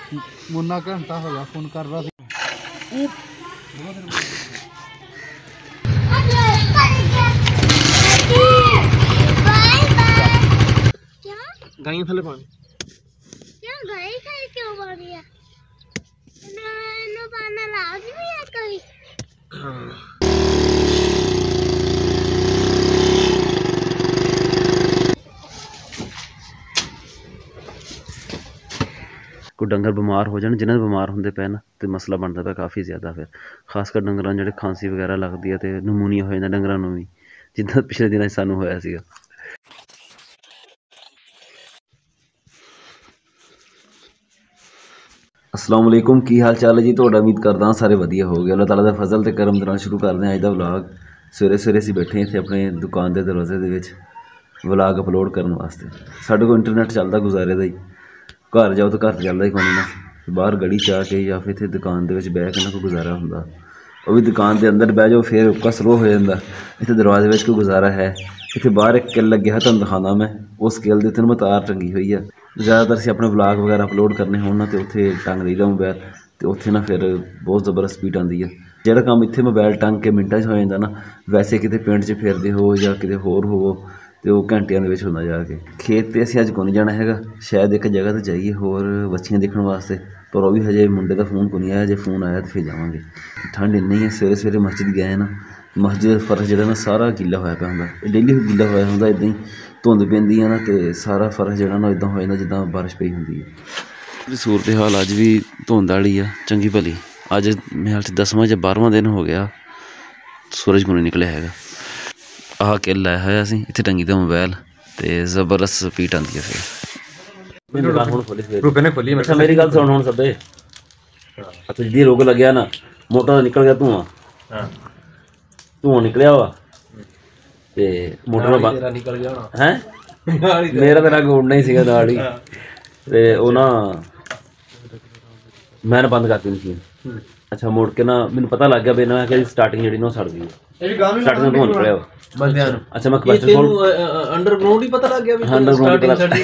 मुन्ना घंटा हो गया फोन कर रहा गाय थले पानी क्या गाय खाए क्यों पानी है ना पाना लाजमी है कोई कोई डंगर बीमार हो जाए जिन्हें बीमार होंगे पे ना तो मसला बनता पे काफ़ी ज़्यादा फिर खासकर डंगर जो खांसी वगैरह लगती है तो नमूनीया हो जाता डंगर भी जिदा पिछले दिन सानू होया सीगा। अस्सलाम वालेकुम की हाल चाल है जी तो उम्मीद करदा सारे वधिया हो गए। अल्लाह ताला दा फजल ते करम दे नाल शुरू करते हैं अज दा व्लॉग। सवेरे सवेरे असीं बैठे इत्थे अपने दुकान के दरवाजे दे विच व्लॉग अपलोड करने वास्ते। साडे कोल इंटरनेट चलदा गुजारे दा ही, घर जाओ तो घर चलदा ही कोई ना, बाहर गली च आके या फिर इत्थे दुकान दे विच बैठ के ना कोई गुजारा हुंदा, वो भी दुकान के अंदर बह जाओ फिर उक्का स्लो हो जाता। इत्थे दरवाजे विच कोई गुजारा है। इत्थे बाहर एक किल लगे है तुहानूं दिखाना मैं, उस किल दे उत्ते तार टंगी हुई है। ज़्यादातर असीं अपने व्लॉग वगैरह अपलोड करने होण ना तो उत्थे टंग लईदा मोबाइल, तो उत्थे ना फिर बहुत ज़बरदस्त स्पीड आती है। जिहड़ा काम इत्थे मोबाइल टंग के मिंटां च हो जाता ना, वैसे किते पिंड च फिरदे हो या किते होर होवो तो वो घंटिया के होंदा जाके। खेत तो असीं अज को नहीं जाना हैगा, शायद एक जगह तो जाइए होर बच्चियां देखने वास्ते, पर वो भी हजे मुंडे का फोन को नहीं आया, जो फोन आया तो फिर जावांगे। ठंड इन्नी है, सवेरे सवेरे मस्जिद गए ना, मस्जिद फर्श जो ना सारा गीला होया पिया हुंदा, डेली गीला होया हुंदा। इदां ही धुंध पैंदी है ना तो सारा फर्श जो ना इदां हो जाता जिद्दां बारिश पई हुंदी है। सूरत हाल अज भी धुंध वाली आ चंगी भली। अज मेरे ख्याल 10वां या 12वां दिन हो गया सूरज को नहीं निकलिया हैगा। आह किल लाया होया असीं इत्थे टंगी दा मोबाइल ते जबरदस्त स्पीड आंदी है। फिर मेरी गल सुन हुण सब्बे, जिद्दी रोग लग्या ना मोटर निकल गया धुआं निकलिया वा ते मोटर निकल गया है मेरा तो रंग उड़ना ही सीगा नाल ही ते ओ ना मैं बंद करती मशीन। अच्छा मुड़ के ना मैनू पता लग गया भी ना कि स्टार्टिंग जी ना सड़ गई, स्टार्टिंग में धुआं निकलिया बंदियां। अच्छा मैं क्वेश्चन अंडरग्राउंड ही पता लग गया भी अंडरग्राउंड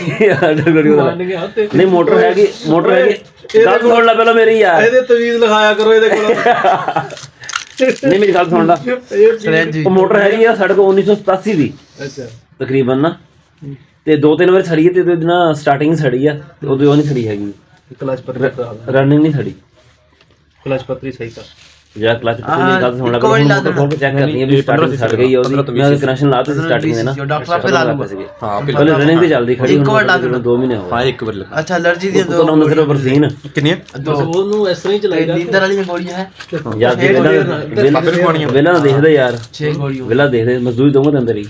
नहीं मोटर हैगी गल सुन ला पहले मेरी यार ਇਹਦੇ ਤਵੀਜ਼ ਲਿਖਾਇਆ ਕਰੋ ਇਹਦੇ ਕੋਲ नहीं मेरी गल सुन ला मोटर हैगी आ ਸਾਡੇ ਕੋਲ 1987 ਦੀ ਅੱਛਾ ਤਕਰੀਬਨ ਨਾ ਤੇ 2-3 ਵਾਰ ਛੜੀ ਤੇ ਉਹਦੇ ਨਾ ਸਟਾਰਟਿੰਗ ਛੜੀ ਆ ਤੇ ਉਹਦੇ ਉਹ ਨਹੀਂ ਛੜੀ ਹੈਗੀ क्लच पत्री रनिंग नहीं खड़ी क्लच पत्री सही कर या क्लच पत्री मेरी गल सुन ला मोटर खोल के चेक करनी है भी स्टार्टिंग सड़ गई है ओदी मैं कनेक्शन ला दी स्टार्टिंग में ना डॉक्टर पे ला लूंगा हां पहले रनिंग पे चलदी खड़ी एक बार 2 महीने हो हां एक बार लगा। अच्छा एलर्जी दी तो ना सिर्फ बरसीन कितनी है ਉਹਨੂੰ ਇਸ ਤਰ੍ਹਾਂ ਹੀ ਚਲਾਈਦਾ ਨੀਂਦਰ ਵਾਲੀਆਂ ਗੋਲੀਆਂ ਹੈ ਯਾਰ ਵੇਲਾ ਦੇਖਦੇ ਯਾਰ 6 ਗੋਲੀਆਂ ਵੇਲਾ ਦੇਖਦੇ ਮਜ਼ਦੂਰੀ ਦੋਵਾਂ ਦੇ ਅੰਦਰ ਹੀ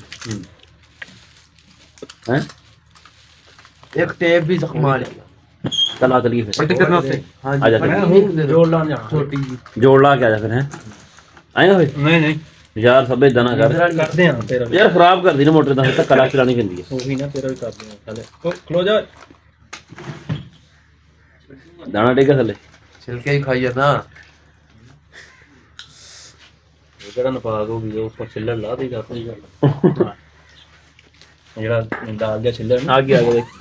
हैं एक टेप भी जख्मा लिया चला चलिए फिर करना उससे आ जाते जोड़ ला छोटी जोड़ ला के आ जा फिर हैं आएगा फिर नहीं यार सब इदां ना कर करदे हां तेरा यार खराब कर दी ना मोटर दा तक कला चलानी पैंदी है ओही ना तेरा भी करदे हां चले खलो जा दाना टेका थले छिलके ही खाई जाता जेड़ा नपाक हो गई ऊपर छिल्लर ला देगा अपनी गल जेड़ा डाल दिया छिल्लर आ गया देख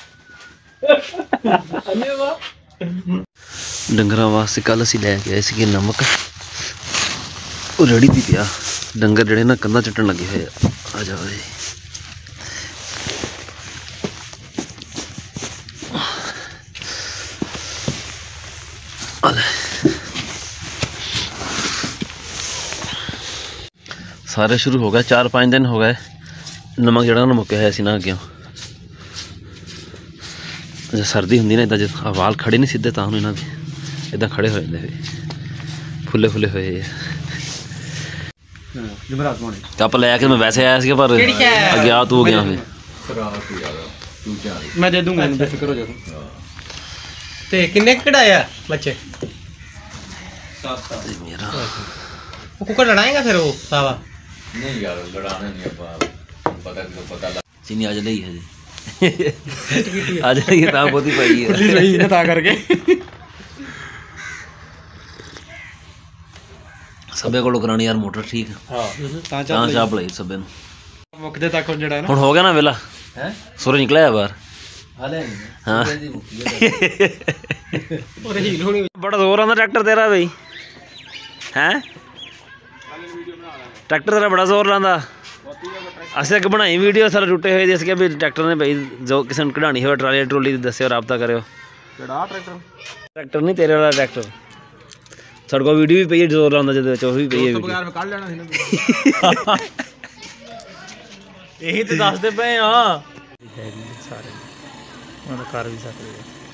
डंगरां वास्ते कल असीं लैके आए सीगे नमक, वो रेड़ी दी पिया डंगर जिहड़े ना कंधां चट्टन लगे होए आ जाओ जी। सारे शुरू हो गए 4-5 दिन हो गए नमक जड़ा ना मुक्या है ना अगे जो सर्दी होंगी ना इदा जो वाल खड़े नहीं सीधे तो इन्हों के इदा खड़े हो जाते फुले फुले हुए कप लैके मैं वैसे आया पर अज्ञात हो गया मैं दे दूंगा बेफिक्र हो जाओ। ते किन्ने कढ़ाया बच्चे कुकर लड़ाएगा फिर वो सावा नहीं यार लड़ाने नहीं पता चीनी आज ली है जी आज ये ता बहुत ही पाई है खुली रही है ता करके सबे कोल करानी यार मोटर ठीक हां ता चाप ਲਈ सबे ਨੂੰ ਮੁੱਕਦੇ ਤੱਕ ਜਿਹੜਾ ਨਾ ਹੁਣ ਹੋ ਗਿਆ ਨਾ ਵੇਲਾ ਹੈ ਸੂਰਜ ਨਿਕਲਿਆ ਬਾਹਰ हाँ बड़ा जोर आंदा ट्रैक्टर तेरा बई हैं ट्रैक्टर तेरा बड़ा जोर लांदा असें अगर बनाई वीडियो सारे टुटे हुए अस क्या भी ट्रैक्टर ने भाई जो किसी ने कढ़ानी हो ट्राली ट्रोली दस्यो राबता करो ट्रैक्टर नहीं तेरे वाला ट्रैक्टर साढ़े को वीडियो भी पई है जोर लांदा जद भी पई है यही तो दसदे पे हाँ सारे कर भी सकते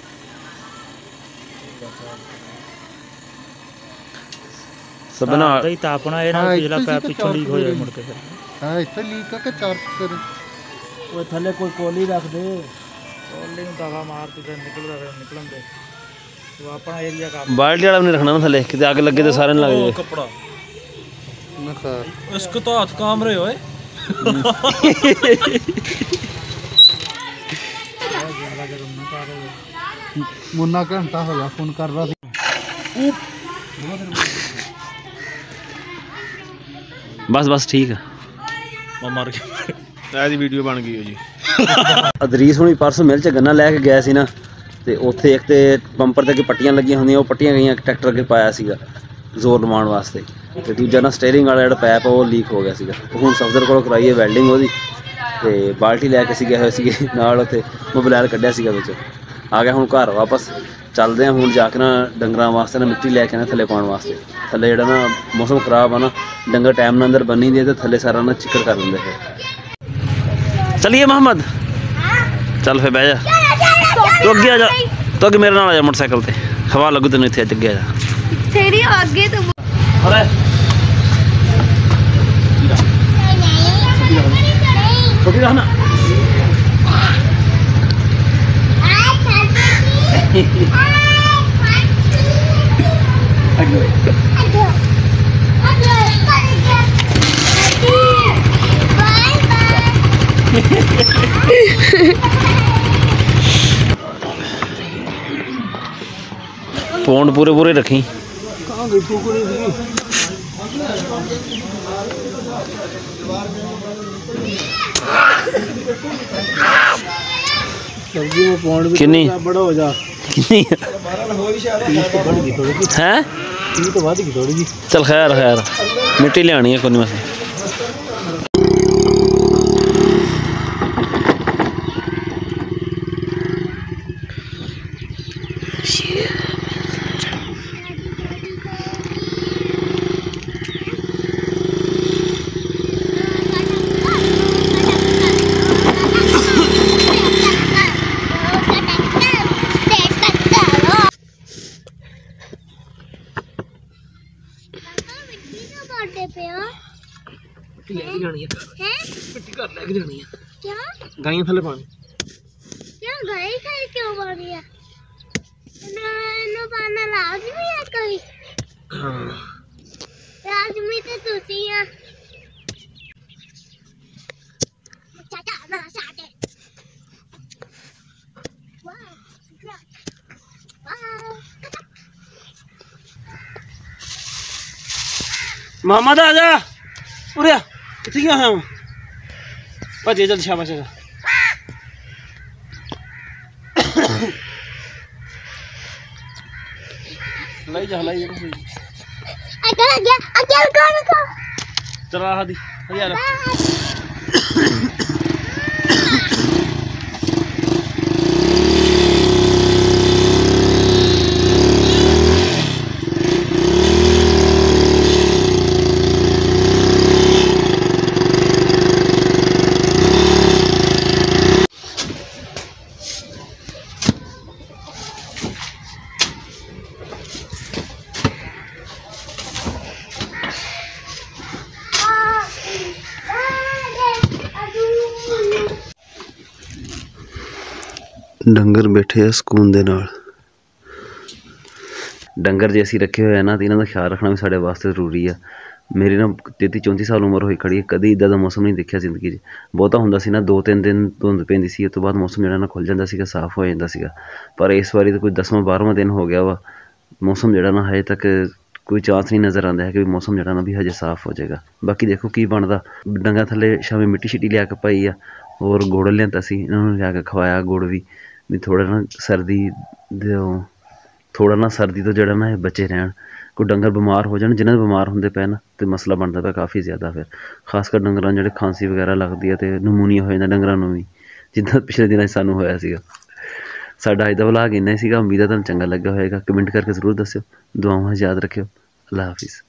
सबना ही तापना है ना पिछला पैप पिछों लीक हो जाए मुड़ के फिर हां इथे लीक है कि चार्ज करे वो थले कोई कोली रख दे कोली ਨੂੰ दगा मार के निकलदा निकलन दे तो अपना एरिया का बाल्टी वाला नहीं रखना ना थले कि आग लगे तो सारे लग जाए कपड़ा ना खैर इसको तो हाथ काम रहे होए मुन्ना घंटा हो गया फोन कर रहा थी बस बस ठीक है मार के ऐसी वीडियो बन गई है जी अदरीस हुणी परसों मिल च गन्ना लैके गया सी ना ते उत्थे एक ते पंपर ते पट्टियां लगियां होंदियां वो पट्टियां गई ट्रैक्टर अगे पाया सीगा जोर लवाउण वास्ते ते दूजा ना स्टेयरिंग वाला जिहड़ा पैप है वो लीक हो गया सीगा हुण सफदर कोलों कराई है वैल्डिंग ओहदी ते बाल्टी लैके सी गए होए सीगे नाल उत्थे मोबाइल कड्ढिया सीगा विच आ गया हुण घर वापस चलते हैं हुण जाके ना डंगरां वास्ते ना मिट्टी लैके ना थल्ले पाउण वास्ते थल्ले जिहड़ा ना मौसम खराब है ना डंगर टाइम नाल अंदर बन्नी दे ते थल्ले सारा ना चिक्कड़ कर दिंदे फिर चलिए मोहम्मद चल फिर बह जा तू अगे आ जा तू अगे मेरे नाल आ जा मोटरसाइकिल ते हवा लगू तेन इत्थे अगे आ जा तेरी आगे तो अरे छोटी रहना फोन पूरे पूरे रखी सब्जी में पौंड भी किन्नी बड़ा हो जा किन्नी है तो वादी की थोड़ी जी चल खैर खैर मिट्टी लियानी है कोई नहीं मसला गाइयां थले पानी क्या गाय खाई क्यों बोल रही है ना पाना लाजमी है कोई लाजमी तो तुसी है चाचा ना चाटे वाह मोहम्मद आजा उरे किथे गया है भजे जल्दी शाबाश लाई जा अगल कौन को चला हादी यार डंगर बैठे है सुकून दे नाल डंगर जे असीं रखे हुए हैं ना तो इन्हां दा ख्याल रखना भी साढ़े वास्ते जरूरी है मेरी ना 33-34 साल उम्र होई खड़ी है कदी इदां दा मौसम नहीं देखिया जिंदगी च बहुता हुंदा सी ना 2-3 दिन धुंध पैंदी सी उस तो बाद मौसम जिहड़ा ना खुल जांदा सीगा साफ हो जांदा सीगा पर इस वारी तो कोई 10वां-12वां दिन हो गया वा मौसम जिहड़ा ना हजे तक कोई चांस नहीं नज़र आंदा है कि मौसम जिहड़ा ना भी हजे साफ हो जाएगा बाकी देखो की बनदा डंगर थल्ले शामी मिट्टी शिट्टी लिया के पाई आ और गुड़ लिआंदा सी इन्हां नूं लिया के खवाया गुड़ भी ਵੀ ਥੋੜ੍ਹਾ ਨਾ ਸਰਦੀ ਤੋਂ ਜਿਹੜਾ ਨਾ ਇਹ ਬਚੇ ਰਹਿਣ। ਕੋਈ ਡੰਗਰ ਬਿਮਾਰ ਹੋ ਜਾਣ, ਜਿਹਨਾਂ ਦੇ ਬਿਮਾਰ ਹੁੰਦੇ ਪਏ ਨਾ ਅਤੇ ਮਸਲਾ ਬਣਦਾ ਪਿਆ ਕਾਫੀ ਜ਼ਿਆਦਾ। ਫਿਰ ਖਾਸ ਕਰ ਡੰਗਰਾਂ ਜਿਹੜੇ ਖਾਂਸੀ ਵਗੈਰਾ ਲੱਗਦੀ ਹੈ ਅਤੇ ਨਮੂਨੀਆ ਹੋ ਜਾਂਦਾ ਡੰਗਰਾਂ ਨੂੰ ਵੀ, ਜਿੱਦਾਂ ਪਿਛਲੇ ਦਿਨਾਂ 'ਚ ਸਾਨੂੰ ਹੋਇਆ ਸੀਗਾ। ਸਾਡਾ ਅੱਜ ਦਾ ਵਲਾਗ ਇੰਨਾ ਹੀ ਸੀਗਾ। ਉਮੀਦ ਹੈ ਤੁਹਾਨੂੰ ਚੰਗਾ ਲੱਗਾ ਹੋਏਗਾ। ਕਮੈਂਟ ਕਰਕੇ ਜ਼ਰੂਰ ਦੱਸਿਓ। ਦੁਆਵਾਂ 'ਚ ਯਾਦ ਰੱਖਿਓ। ਅੱਲਾ ਹਾਫਿਜ਼।